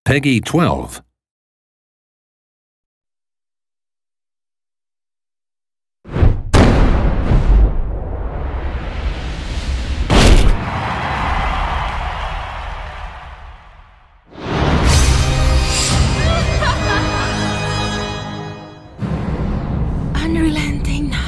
Peggy 12. Unrelenting night.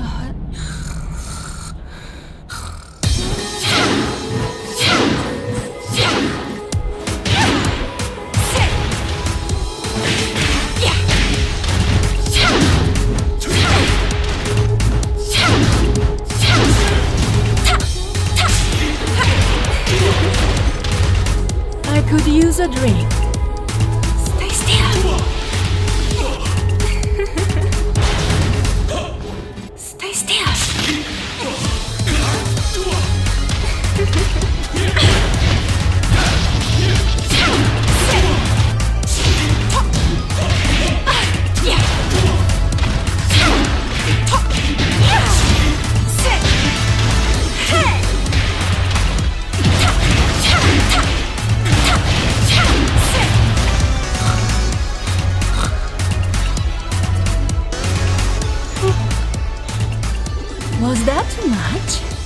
I could use a drink. Stay still. Stay still. Was that too much?